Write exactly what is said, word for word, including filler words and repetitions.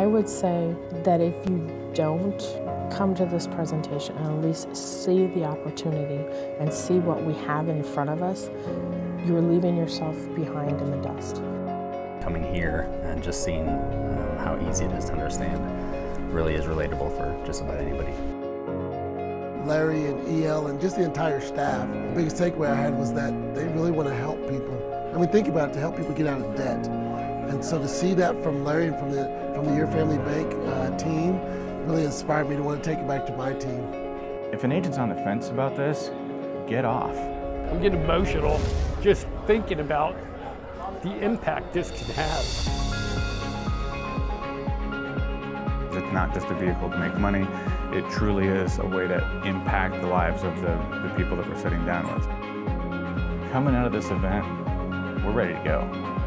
I would say that if you don't come to this presentation and at least see the opportunity and see what we have in front of us, you're leaving yourself behind in the dust. Coming here and just seeing um, how easy it is to understand really is relatable for just about anybody. Larry and E L and just the entire staff, the biggest takeaway I had was that they really want to help people. I mean, think about it, to help people get out of debt. And so to see that from Larry and from the, from the Your Family Bank uh, team really inspired me to want to take it back to my team. If an agent's on the fence about this, get off. I'm getting emotional just thinking about the impact this can have. It's not just a vehicle to make money, it truly is a way to impact the lives of the, the people that we're sitting down with. Coming out of this event, we're ready to go.